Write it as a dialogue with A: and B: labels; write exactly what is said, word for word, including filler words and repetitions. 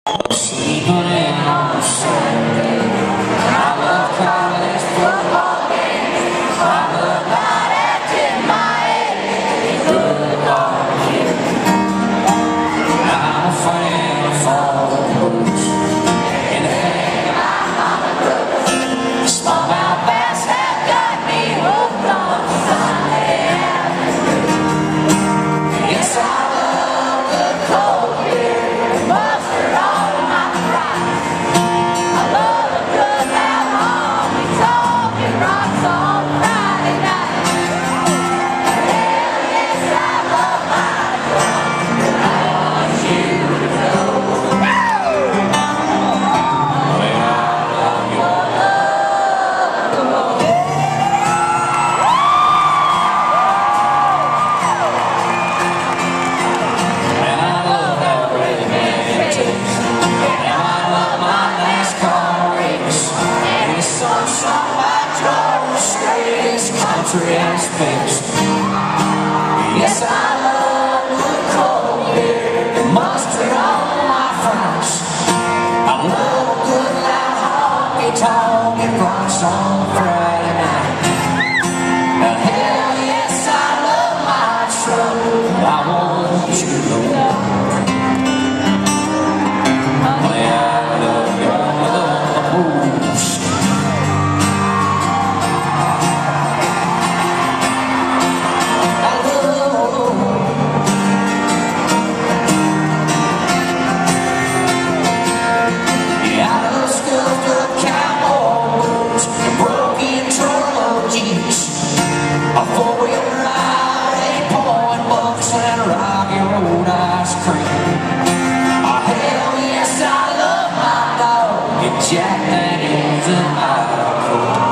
A: Sleeping in on a Saturday. I love college football games. I love night after my head. Good Lord, yeah. I'm a fan of all the books. And the thing my mama does. Smallmouth bass have got me hooked on Sunday afternoon. Yes, I love the cold beer and mustard on my fries. I love a good loud honky-tonk rocks on Friday night. Hell yes, I love my drum, and I want you to know. Well, I love your love the most. And I love that redneck taste. And I love my NASCAR race. And the sun shot my drove straight as country and space. Yes, I love the cold beer and mustard on my fries. I love a good loud honky-tonk and rocks on Friday night. Now, hell yes, I love my truck. I want you to know. Honey, I love your love most. I love, yeah, I love scuffed up cowboy boots and broken turbo jeeps. A four-wheel drive, eight-point bucks and Rocky Road ice cream. Oh, hell yes, I love my dog and Jack Daniels and my coat.